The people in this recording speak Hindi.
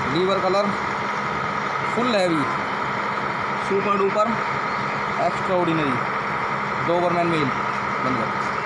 Liver colour full heavy, super duper extraordinary, Doberman male बन गया।